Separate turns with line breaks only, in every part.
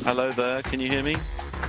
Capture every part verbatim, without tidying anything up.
Hello there, can you hear me?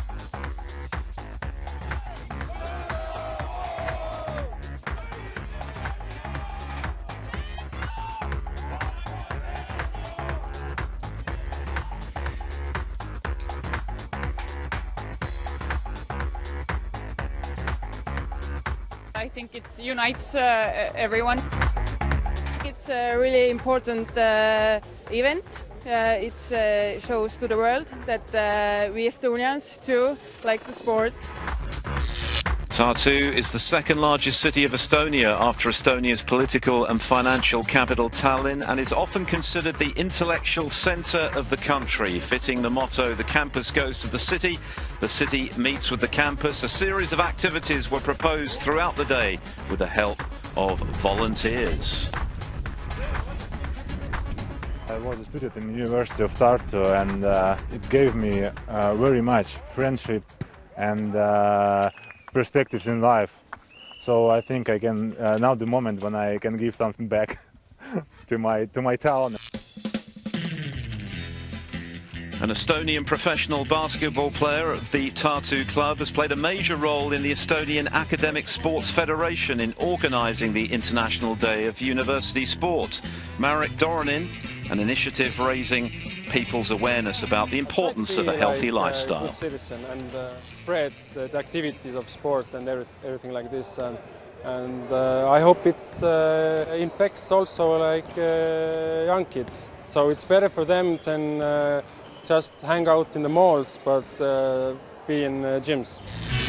I think it unites uh, everyone. It's a really important uh, event. Uh, it uh, shows to the world that uh, we Estonians too like the sport.
Tartu is the second largest city of Estonia after Estonia's political and financial capital Tallinn, and is often considered the intellectual centre of the country, fitting the motto "The campus goes to the city, the city meets with the campus." A series of activities were proposed throughout the day with the help of volunteers.
I was a student in the University of Tartu, and uh, it gave me uh, very much friendship and uh, perspectives in life. So I think I can uh, now the moment when I can give something back to my to my town.
An Estonian professional basketball player at the Tartu club has played a major role in the Estonian Academic Sports Federation in organising the International Day of University Sport. Marek Doronin, an initiative raising people's awareness about the importance of a healthy
like,
lifestyle.
Uh, good citizen and uh, spread uh, the activities of sport and every, everything like this. And, and uh, I hope it uh, infects also like uh, young kids. So it's better for them than uh, just hang out in the malls, but uh, be in uh, gyms.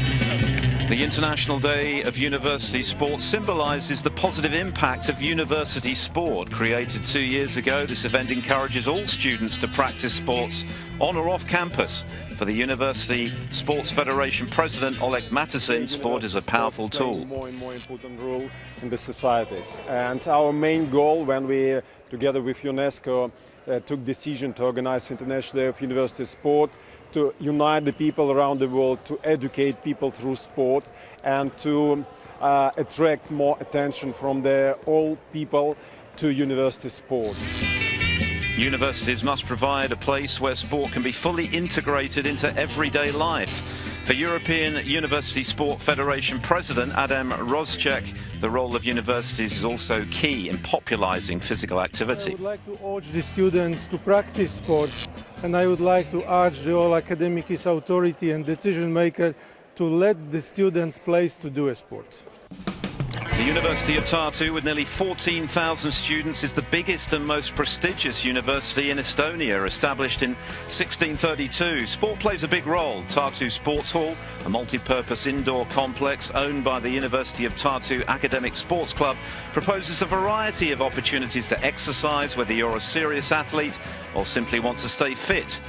The International Day of University Sport symbolises the positive impact of university sport. Created two years ago, this event encourages all students to practice sports on or off campus. For the University Sports Federation President Oleg Matisin, sport is a powerful tool.
More and more important role in the societies. And our main goal when we, together with UNESCO, uh, took decision to organize International Day of University Sport, to unite the people around the world, to educate people through sport, and to uh, attract more attention from the all people to university sport.
Universities must provide a place where sport can be fully integrated into everyday life. For European University Sport Federation President Adam Rozcek, the role of universities is also key in popularising physical activity.
I would like to urge the students to practice sports, and I would like to urge the all academic authority and decision maker to let the students place to do a sport.
The University of Tartu, with nearly fourteen thousand students, is the biggest and most prestigious university in Estonia. Established in sixteen thirty-two, sport plays a big role. Tartu Sports Hall, a multi-purpose indoor complex owned by the University of Tartu Academic Sports Club, proposes a variety of opportunities to exercise, whether you're a serious athlete or simply want to stay fit.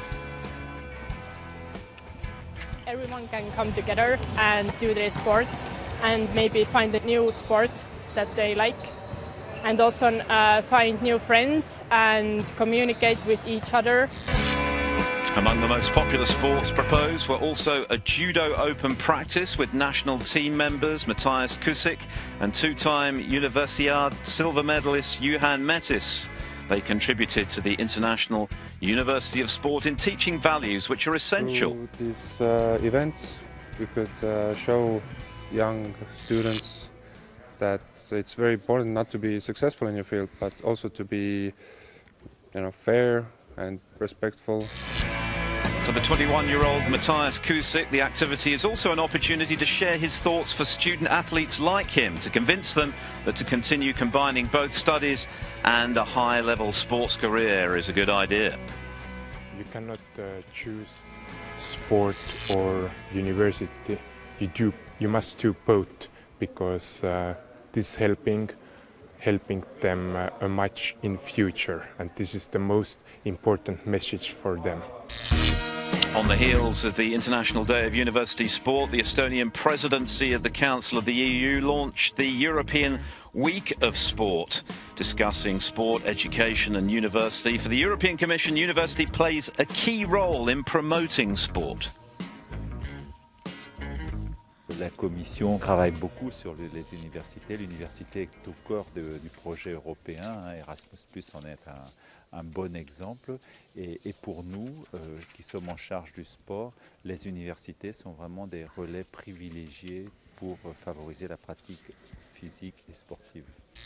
Everyone can come together and do their sport and maybe find a new sport that they like, and also uh, find new friends and communicate with each other.
Among the most popular sports proposed were also a judo open practice with national team members Matthias Kusik and two-time Universiade silver medalist Juhan Metis. They contributed to the International University of Sport in teaching values which are essential.
Through these uh, events we could uh, show young students that it's very important not to be successful in your field, but also to be, you know, fair and respectful.
For the twenty-one-year-old Matthias Kusik, the activity is also an opportunity to share his thoughts for student athletes like him, to convince them that to continue combining both studies and a high-level sports career is a good idea.
You cannot uh, choose sport or university. You do. You must do both, because uh, this is helping, helping them uh, much in future, and this is the most important message for them.
On the heels of the International Day of University Sport, the Estonian presidency of the Council of the E U launched the European Week of Sport, discussing sport, education and university. For the European Commission, university plays a key role in promoting sport.
The
La Commission travaille beaucoup sur le, les universités. L'université est au cœur de, du projet européen. Hein. Erasmus plus en est un, un bon exemple. Et, et pour nous, euh, qui sommes en charge du sport, les universités sont vraiment des relais privilégiés pour favoriser la pratique physique et sportive.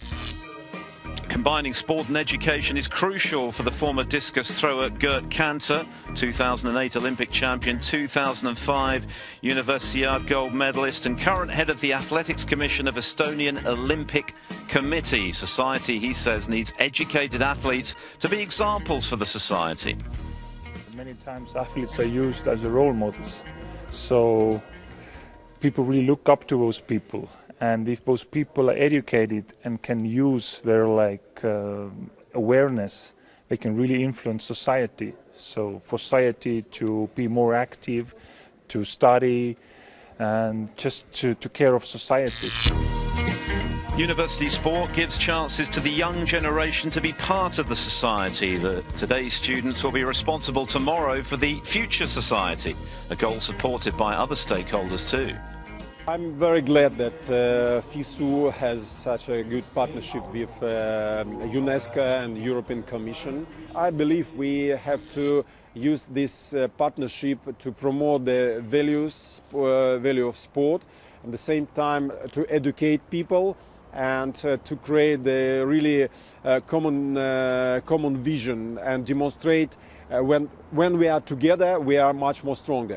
Combining sport and education is crucial for the former discus thrower Gert Kanter, two thousand eight Olympic champion, two thousand five Universiade gold medalist and current head of the Athletics Commission of Estonian Olympic Committee. Society, he says, needs educated athletes to be examples for the society.
Many times athletes are used as role models, so people really look up to those people. And if those people are educated and can use their like uh, awareness, they can really influence society. So for society to be more active, to study, and just to, to care of society.
University sport gives chances to the young generation to be part of the society. The, today's students will be responsible tomorrow for the future society, a goal supported by other stakeholders too.
I'm very glad that uh, FISU has such a good partnership with uh, UNESCO and European Commission. I believe we have to use this uh, partnership to promote the values, uh, value of sport, at the same time to educate people and uh, to create a really uh, common, uh, common vision and demonstrate uh, when, when we are together we are much more stronger.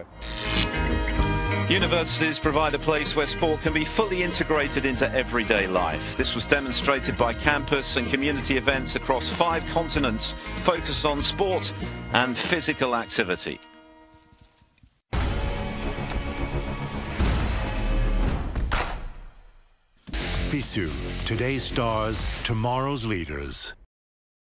Universities provide a place where sport can be fully integrated into everyday life. This was demonstrated by campus and community events across five continents focused on sport and physical activity.
FISU, today's stars, tomorrow's leaders.